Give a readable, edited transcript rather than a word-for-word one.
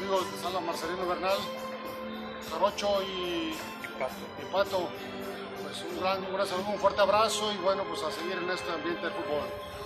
amigos de Sala Marcelino Bernal, Jarocho y Pato. Pues un gran saludo, un fuerte abrazo y bueno, pues a seguir en este ambiente del fútbol.